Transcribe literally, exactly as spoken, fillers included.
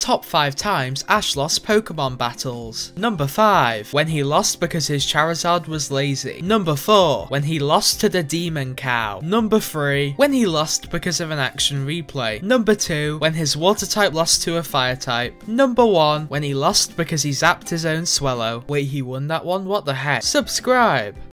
Top five times Ash lost Pokemon battles. Number five. When he lost because his Charizard was lazy. Number four. When he lost to the Demon Cow. Number three. When he lost because of an action replay. Number two. When his Water type lost to a Fire type. Number one. When he lost because he zapped his own Swellow. Wait, he won that one? What the heck? Subscribe!